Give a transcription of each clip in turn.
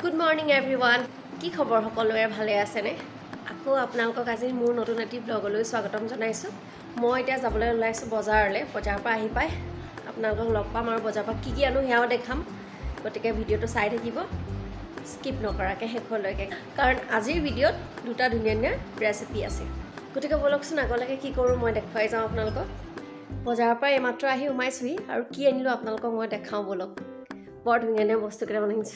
Good morning everyone. কি খবৰ সকলোৰে ভালে আছে নে? আকৌ আপোনালোকক আজি মোৰ নতুন এটি ব্লগলৈ স্বাগতম জনাইছো। মই এতিয়া যাবলৈ ওলাইছো বজাৰলৈ। বজাৰৰ পৰা আহি পাই আপোনালোকক লগ পাম আৰু বজাৰৰ পৰা কি আনো হেয়াও দেখাম। গতিকে ভিডিওটো চাই থাকিব। স্কিপ নকৰাকে শেষলৈকে কাৰণ আজিৰ ভিডিওত দুটা ধুনীয়া ৰেচিপি আছে। গতিকে বলকচোন আগলৈকে কি কৰো মই দেখুৱাই যাওঁ আপোনালোকক। বজাৰৰ পৰা এইমাত্ৰ আহি উমাইছোহি আৰু কি আনিলো আপোনালোকক মই দেখাও বলক। বৰ ধুনীয়া বস্তু কেইটা বনাইছো।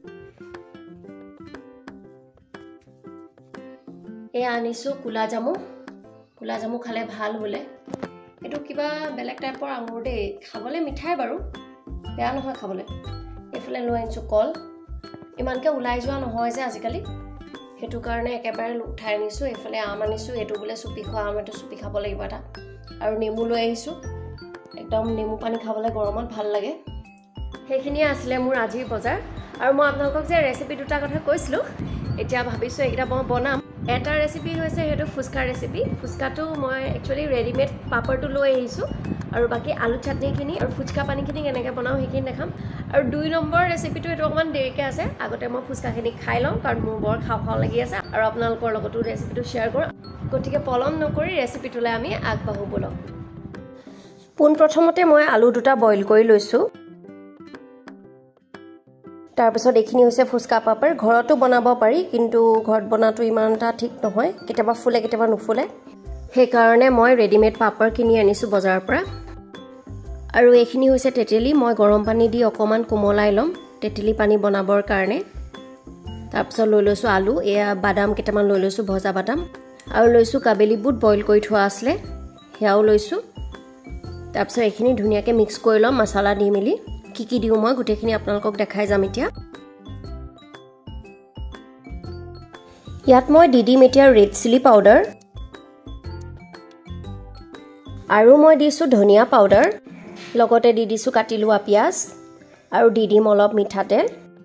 এ আনিছো কুলা জামু খালে ভাল বলে এটো কিবা বেলেগ টাইপৰ আঙুৰ দে খাবলে মিঠাই বাৰু বেয়া নহয় খাবলে এফালে লৈ আনিছো কল ইমানকে উলাই যোৱা নহয় যে আজিকালি হেতু কাৰণে একেবাৰে উঠাই আনিছো এফালে আম আনিছো এটো বলে সুপি খোৱা আম এটো সুপি খাব লাগিব এটা আৰু নেমু লৈ আহিছো একদম নেমু পানী খাবলে গৰমত ভাল লাগে হেখিনি আসলে মোৰ আজিৰ বজাৰ আৰু মই আপোনালোকক যে ৰেচিপি দুটা কথা কৈছিলো এতিয়া ভাবিছো এইটা মই বনাম এটা ৰেচিপি হৈছে হেতু ফুচকা ৰেচিপি ফুচকাটো মই একচুয়ালি ৰেডিমেড পাপৰটো লৈ আহিছো আৰু বাকি আলু চাটনিখিনি আৰু ফুচকা পানীখিনি কেনেকৈ বনাও হেখিনি দেখাম আৰু দুই নম্বৰ ৰেচিপিটো এটো অকমান দেৰিকে আছে আগতে মই ফুচকাখিনি খাই লওঁ কাৰণ মোৰ বৰ খাও লাগি আছে আৰু আপোনালোকৰ লগতো ৰেচিপিটো শেয়াৰ কৰোঁ গতিকে পলম নকৰি ৰেচিপিটোলৈ আমি আগবাঢ়ো বলক পোন প্ৰথমতে মই আলু দুটা বইল কৰি লৈছো তাৰ পিছত এখিনি হৈছে ফুচকা পাপৰ ঘৰতো বনাব পাৰি কিন্তু ঘৰত বনাটো ইমানটা ঠিক নহয় কেতিয়াবা ফুলে কেতিয়াবা নুফুলে সেই কাৰণে মই ৰেডিমেড পাপৰ কিনি আনিছো বজাৰৰ পৰা আৰু এখিনি হৈছে তেতেলি মই গৰম পানী দি অকমান কোমলাই লম তেতেলি পানী বনাবৰ কাৰণে তাৰ পিছত লৈ লৈছো আলু এয়া বাদাম কেটামান লৈ লৈছো ভজা বাদাম আৰু লৈছো কাবেলি বুট বইল কৰি থোৱা আছে হেয়াও লৈছো তাৰ পিছত এখিনি ধুনিয়াকে মিক্স কৰি লম মছলা দি মিলি কি দিও মই গুটেখিনি আপোনালোকক দেখাই যাম এতিয়া ইয়াত মই ডিডি মেটিয়া ৰেড চিলি পাউডাৰ আৰু মই দিছো ধনিয়া পাউডাৰ লগতে দি দিছো কাটি লোৱা পিয়াজ আৰু দিম অলপ মিঠাতেল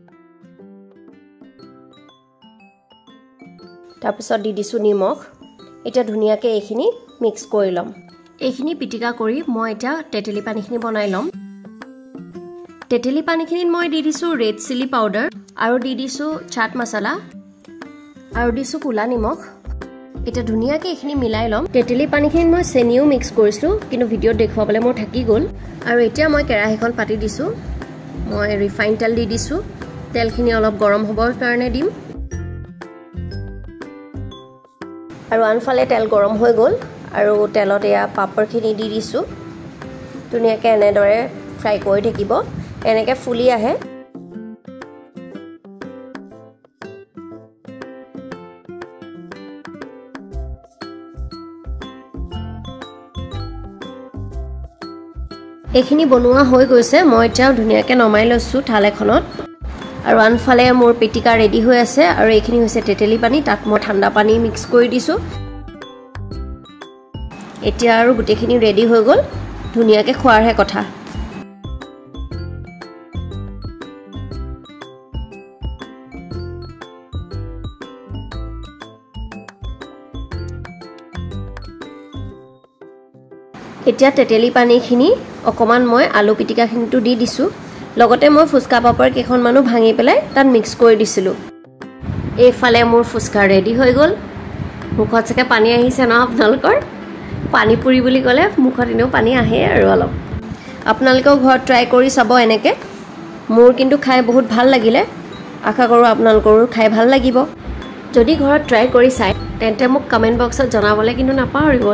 তাৰ পিছত দি দিছো নিমখ এটা ধুনিয়াকে এখিনি মিক্স কৰি লম এখিনি পিটিকা কৰি মই এটা তেতেলি পানীখিনি বনাই লম তেতেলি পানীখিনিত মই দি দিছো ৰেড চিলি পাউডাৰ আৰু দি দিছো চাট মছলা আৰু দিছো কুলা নিমখ এটা ধুনিয়াকে এখিনি মিলাই লম তেতেলি পানীখিনিত মই চেনিও মিক্স কৰিছো কিন্তু ভিডিওত দেখুৱাবলে মোৰ থাকি গল আৰু এতিয়া মই কেৰাহীখন পাতি দিছো মই ৰিফাইন তেল দি দিছো তেলখিনি অলপ গৰম হ'বৰ কাৰণে দিম আৰু আনফালে তেল গৰম হৈ গল আৰু তেলত এয়া পাপৰখিনি দি দিছো ধুনিয়াকে এনেদৰে ফ্ৰাই কৰি থাকিব এনেকে ফুলি আহে এখিনি বনোৱা হৈ গৈছে মই এতিয়া ধুনিয়াকে নমাই লৈছো থাল এখনত আৰু আনফালে মোৰ পিটিকা ৰেডি হৈ আছে আৰু এখিনি হৈছে তেতেলি পানী তাত মই ঠাণ্ডা পানী মিক্স কৰি দিছো এতিয়া আৰু গুটেখিনি ৰেডি হৈ গল ধুনিয়াকে খোৱাৰহে কথা এতিয়া তেতেলি পানীখিনি অকমান মই আলু পিটিকাখিনিটো দি দিছো লগতে মই ফুচকা পাপৰ কেখন মানো ভাঙি পেলাই তাত মিক্স কৰি দিছিলো এইফালে মোৰ ফুচকা ৰেডি হৈ গল মুখত চাকে পানী আহিছে ন আপোনালোকৰ পানী পুৰি বুলি ক'লে মুখত এনেও পানী আহে আৰু অলপ আপোনালোকেও ঘৰত ট্ৰাই কৰি চাব এনেকে মোৰ কিন্তু খাই বহুত ভাল লাগিলে আশা কৰো আপোনালোকৰো খাই ভাল লাগিব যদি ঘৰত ট্ৰাই কৰি চাই তেন্তে মোক কমেন্ট বক্সত জনাবলে কিন্তু নাপাহৰিব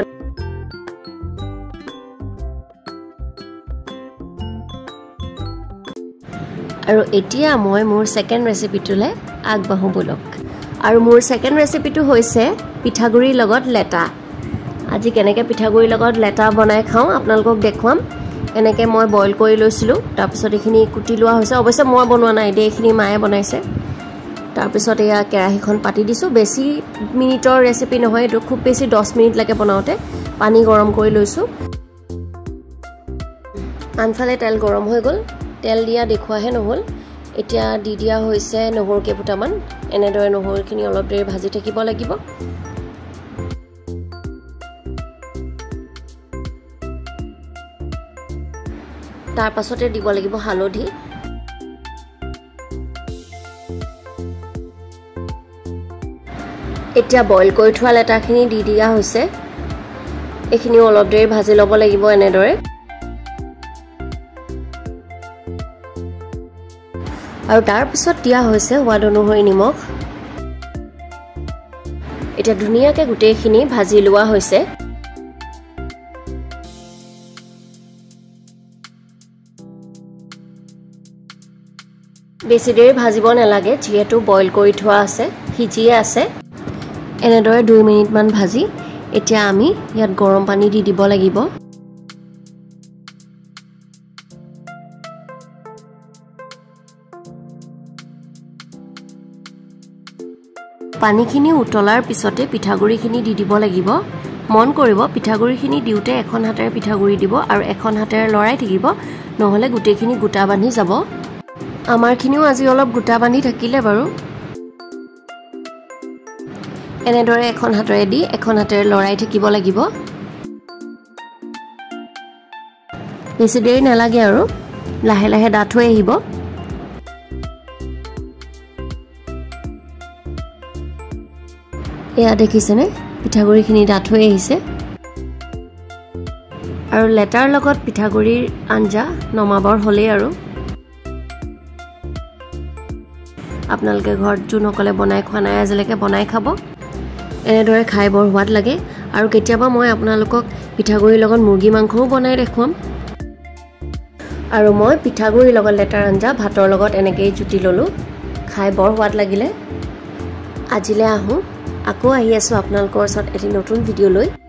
আৰু এতিয়া মই মোৰ সেকেন্ড ৰেচিপিটোলে আগবাঢ়ো বলক আৰু মোৰ সেকেন্ড ৰেচিপিটো হৈছে পিঠাগুৰিৰ লগত লেটা আজি কেনেকৈ পিঠাগুৰিৰ লগত লেটা বনাই খাওঁ আপোনালোকক দেখুৱাম এনেকৈ মই বইল কৰি লৈছিলো তাৰ পিছত এখিনি কুটি লোৱা হৈছে অৱশ্যে মই বনোৱা নাই দে এখিনি মায়ে বনাইছে তাৰ পিছত এয়া কেৰাহীখন পাতি দিছো বেছি মিনিটৰ ৰেচিপি নহয় এটো খুব বেছি 10 মিনিট লাগে বনাওতে পানী গৰম কৰি লৈছো আনফালে তেল গৰম হৈ গল তেল দিয়া দেখুৱাহে নহল এতিয়া দি দিয়া হৈছে নহৰু কেইফুটামান এনেদৰে নহৰুখিনি অলপ দেৰি ভাজি থাকিব লাগিব তাৰ পাছতে দিব লাগিব হালধি এতিয়া বইল কৰি থোৱা লেটাখিনি দি দিয়া হৈছে এইখিনি অলপ দেৰি ভাজি ল'ব লাগিব এনেদৰে আৰু তাৰ পিছত দিয়া হৈছে সোৱাদ অনুসৰি নিমখ এটা ধুনিয়াকৈ গুটেইখিনি ভাজি লোৱা হৈছে বেছি দেৰি ভাজিব নালাগে যিহেতু বইল কৰি থোৱা আছে সিজিয়ে আছে এনেদৰে 2 মিনিট মান ভাজি এতিয়া আমি ইয়াত গৰম পানী দি দিব লাগিব পানীখিনি উতলাৰ পিছতে পিঠাগুৰিখিনি দি দিব লাগিব মন কৰিব পিঠাগুৰিখিনি দিওতে এখন হাতেৰে পিঠাগুৰি দিব আৰু এখন হাতেৰে লৰাই থাকিব নহলে গুটেখিনি গুটা বান্ধি যাব আমাৰখিনিও আজি অলপ গুটা বান্ধি থাকিলে বাৰু এনেদৰে এখন হাতেৰে দি এখন হাতেৰে লৰাই থাকিব লাগিব বেছি দেৰি নালাগে আৰু লাহে লাহে ডাঠ হৈ আহিব এয়া দেখিছেনে পিঠাগুৰিখিনি ডাঠ হৈ আহিছে আৰু লেটাৰ লগত পিঠাগুৰিৰ আঞ্জা নমাবৰ হ'লেই আৰু আপোনালোকে ঘৰত যোনসকলে বনাই খোৱা নাই আজিলৈকে বনাই খাব এনেদৰে খাই বৰ সোৱাদ লাগে আৰু কেতিয়াবা মই আপোনালোকক পিঠাগুৰিৰ লগত মুৰ্গী মাংসও বনাই দেখুৱাম আৰু মই পিঠাগুৰিৰ লগত লেটাৰ আঞ্জা ভাতৰ লগত এনেকৈ জুতি ল'লোঁ খাই বৰ সোৱাদ লাগিলে আজিলৈ আহোঁ আকৌ আহি আছোঁ আপোনালোকৰ ওচৰত এটি নতুন ভিডিঅ' লৈ